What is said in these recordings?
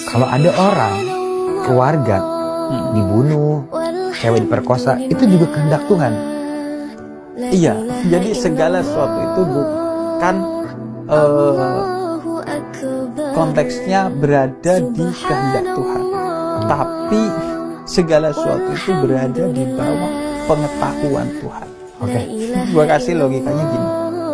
Kalau ada orang, keluarga dibunuh, cewek diperkosa, itu juga kehendak Tuhan. Iya, jadi segala sesuatu itu bukan konteksnya berada di kehendak Tuhan, tapi segala sesuatu itu berada di bawah pengetahuan Tuhan. Oke. Gua kasih logikanya gini.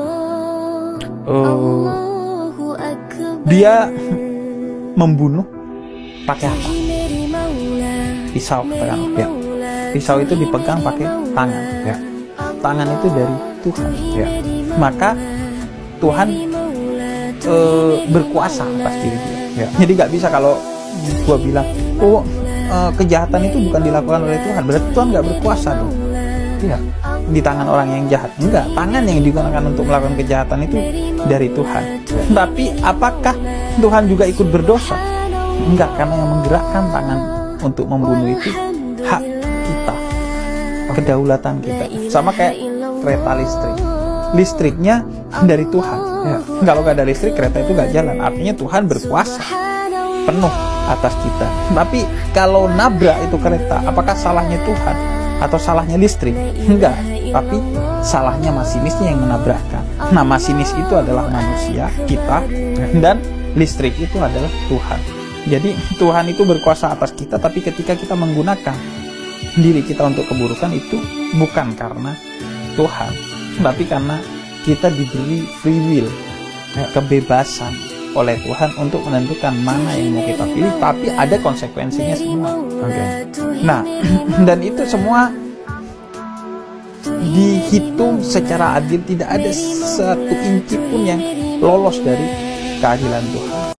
Dia membunuh pakai apa? Pisau, katakan. Ya. Pisau itu dipegang pakai tangan. Ya. Tangan itu dari Tuhan. Ya. Maka Tuhan berkuasa atas diri dia. Ya. Jadi nggak bisa kalau gua bilang, oh kejahatan itu bukan dilakukan oleh Tuhan, berarti Tuhan nggak berkuasa dong. Iya. Di tangan orang yang jahat. Enggak, tangan yang digunakan untuk melakukan kejahatan itu dari Tuhan. Tapi apakah Tuhan juga ikut berdosa? Enggak, karena yang menggerakkan tangan untuk membunuh itu hak kita, kedaulatan kita. Sama kayak kereta listrik. Listriknya dari Tuhan. Ya. Kalau nggak ada listrik, kereta itu nggak jalan. Artinya Tuhan berkuasa penuh atas kita. Tapi kalau nabrak itu kereta, apakah salahnya Tuhan atau salahnya listrik? Enggak, tapi salahnya masinisnya yang menabrakkan. Nah, masinis itu adalah manusia, kita, dan listrik itu adalah Tuhan. Jadi Tuhan itu berkuasa atas kita, tapi ketika kita menggunakan diri kita untuk keburukan, itu bukan karena Tuhan, tapi karena kita diberi free will, kebebasan oleh Tuhan untuk menentukan mana yang mau kita pilih, tapi ada konsekuensinya semua. Nah, dan itu semua dihitung secara adil, tidak ada satu inci pun yang lolos dari keadilan Tuhan.